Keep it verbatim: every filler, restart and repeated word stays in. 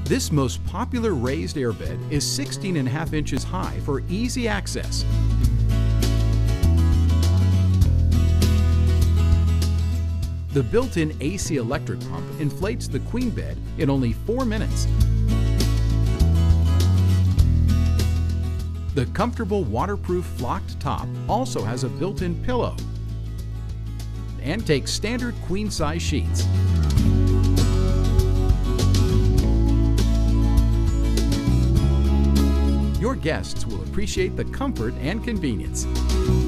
This most popular raised airbed is sixteen and a half inches high for easy access. The built-in A C electric pump inflates the queen bed in only four minutes. The comfortable waterproof flocked top also has a built-in pillow and takes standard queen-size sheets. Your guests will appreciate the comfort and convenience.